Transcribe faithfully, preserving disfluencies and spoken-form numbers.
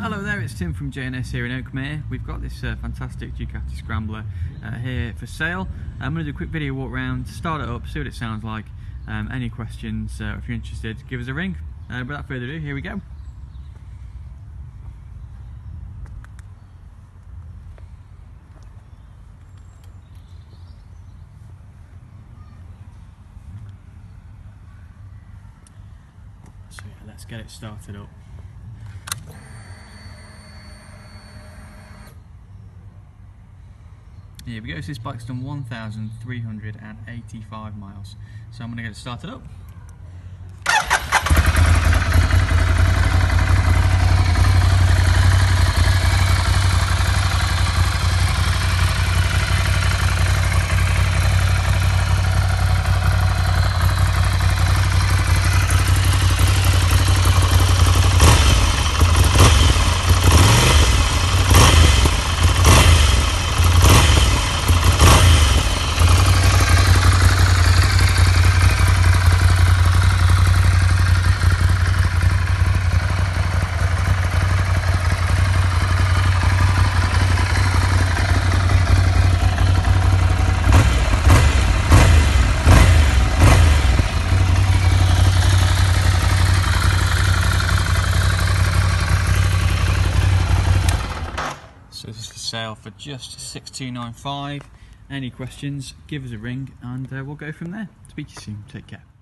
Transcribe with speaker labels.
Speaker 1: Hello there, it's Tim from J and S here in Oakmere. We've got this uh, fantastic Ducati Scrambler uh, here for sale. I'm going to do a quick video walk around, start it up, see what it sounds like. Um, any questions, uh, if you're interested, give us a ring. Uh, without further ado, here we go. So yeah, let's get it started up. Here we go, so this bike's done one thousand three hundred eighty-five miles. So I'm going to get it started up. So this is for sale for just six two nine five. Any questions, give us a ring and uh, we'll go from there. Speak to you soon. Take care.